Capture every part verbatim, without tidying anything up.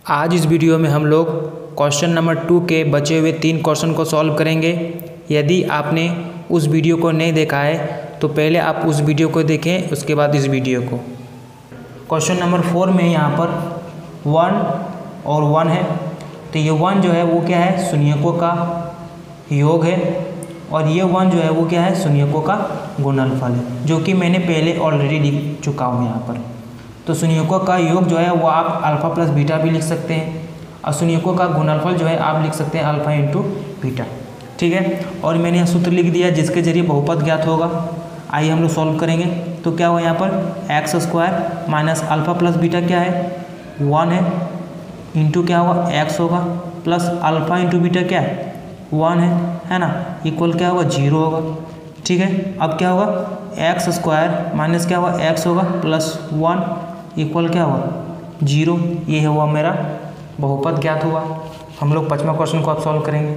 आज इस वीडियो में हम लोग क्वेश्चन नंबर टू के बचे हुए तीन क्वेश्चन को सॉल्व करेंगे। यदि आपने उस वीडियो को नहीं देखा है तो पहले आप उस वीडियो को देखें, उसके बाद इस वीडियो को। क्वेश्चन नंबर फोर में यहाँ पर वन और वन है, तो ये वन जो है वो क्या है, शून्यकों का योग है, और ये वन जो है वो क्या है, शून्यकों का गुणनफल है, जो कि मैंने पहले ऑलरेडी लिख चुका हूँ यहाँ पर। तो शून्यकों का योग जो है वो आप अल्फ़ा प्लस बीटा भी लिख सकते हैं, और शून्यकों का गुणनफल जो है आप लिख सकते हैं अल्फ़ा इंटू बीटा। ठीक है, और मैंने यहाँ सूत्र लिख दिया जिसके जरिए बहुपद ज्ञात होगा। आइए हम लोग सॉल्व करेंगे। तो क्या हुआ यहाँ पर, x square minus alpha plus beta क्या है, वन है, इंटू क्या होगा, एक्स होगा, प्लस अल्फ़ा इंटू बीटा क्या है, वन है, है ना, इक्वल क्या होगा, जीरो होगा। ठीक है, अब क्या होगा, एक्स स्क्वायर माइनस क्या होगा, एक्स होगा, प्लस वन इक्वल क्या होगा, जीरो। ये हुआ मेरा बहुपद ज्ञात हुआ। हम लोग पाँचवा क्वेश्चन को अब सॉल्व करेंगे।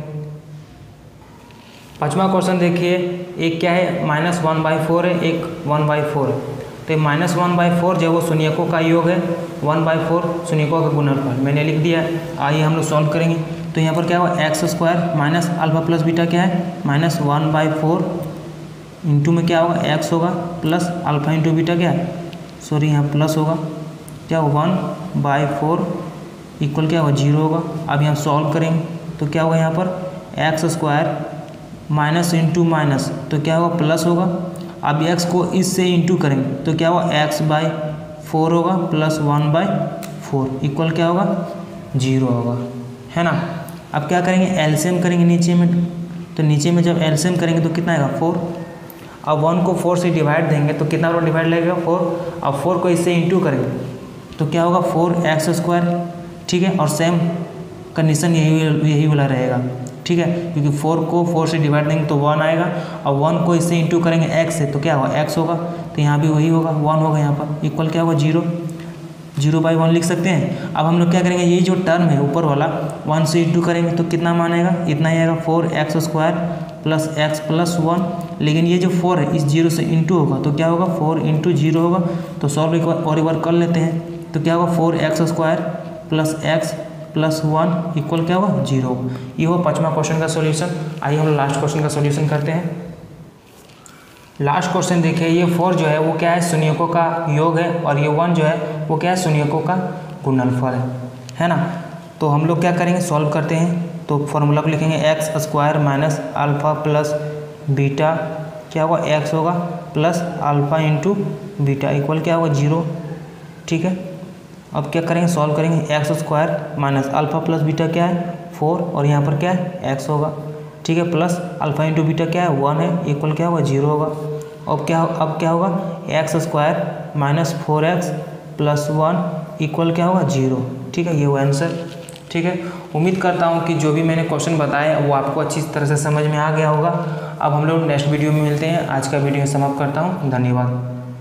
पाँचवा क्वेश्चन देखिए, एक क्या है, माइनस वन बाई फोर है, एक वन बाई फोर है। तो माइनस वन बाई फोर जो है वो शून्यकों का योग है, वन बाई फोर शून्यकों का गुणनफल मैंने लिख दिया। आइए हम लोग सॉल्व करेंगे। तो यहाँ पर क्या हुआ, x square minus alpha plus beta क्या है, minus one by four into में क्या होगा, एक्स होगा, प्लस अल्फ़ा इंटू बीटा क्या है, सॉरी यहाँ प्लस होगा, क्या होगा, वन बाई फोर इक्वल क्या होगा, जीरो होगा। अब यहाँ सॉल्व करेंगे तो क्या होगा, यहाँ पर x square minus into minus तो क्या होगा, प्लस होगा। अब एक्स को इससे इंटू करेंगे तो क्या होगा, एक्स बाई फोर होगा, plus one by four equal क्या होगा, जीरो होगा, है ना। अब क्या करेंगे, एलसीएम करेंगे नीचे में। तो नीचे में जब एलसीएम करेंगे तो कितना आएगा, फोर। अब वन को फोर से डिवाइड देंगे तो कितना वाला डिवाइड लगेगा, फोर। अब फोर को इससे इंटू करेंगे तो क्या होगा, फोर एक्स स्क्वायर। ठीक है, और सेम कंडीशन यही यही वाला रहेगा। ठीक है, क्योंकि फोर को फोर से डिवाइड देंगे तो वन आएगा, और वन को इससे इंटू करेंगे एक्स से तो क्या होगा, एक्स होगा। तो यहाँ भी वही होगा, वन होगा यहाँ पर, इक्वल क्या होगा, जीरो। जीरो बाई वन लिख सकते हैं। अब हम लोग क्या करेंगे, ये जो टर्म है ऊपर वाला वन से इंटू करेंगे तो कितना मान आएगा, इतना ही आएगा, four x square plus x plus one. लेकिन ये जो फोर है इस जीरो से इंटू होगा तो क्या होगा, फोर इंटू जीरो होगा। तो सॉल्व एक बार और एक बार कर लेते हैं। तो क्या होगा, four x square plus x plus one equal क्या होगा, जीरो। ये हुआ पाँचवा क्वेश्चन का सॉल्यूशन। आइए हम लास्ट क्वेश्चन का सॉल्यूशन करते हैं। लास्ट क्वेश्चन देखिए, ये फोर जो है वो क्या है, शून्यकों का योग है, और ये वन जो है वो क्या है, शून्यकों का गुणनफल है, है ना। तो हम लोग क्या करेंगे, सॉल्व करते हैं। तो फॉर्मूला को लिखेंगे, x square minus alpha plus beta क्या होगा, एक्स होगा, plus alpha into beta equal क्या होगा, जीरो। ठीक है, अब क्या करेंगे, सॉल्व करेंगे। X square minus alpha plus beta क्या है, फोर, और यहाँ पर क्या है, एक्स होगा। ठीक है, प्लस अल्फ़ा इंटू बीटा क्या है, वन है, इक्वल क्या होगा, जीरो होगा। अब क्या अब क्या होगा, x square minus four x plus one equal क्या होगा, जीरो। ठीक है, ये वो आंसर। ठीक है, उम्मीद करता हूँ कि जो भी मैंने क्वेश्चन बताया वो आपको अच्छी तरह से समझ में आ गया होगा। अब हम लोग नेक्स्ट वीडियो में मिलते हैं। आज का वीडियो समाप्त करता हूँ, धन्यवाद।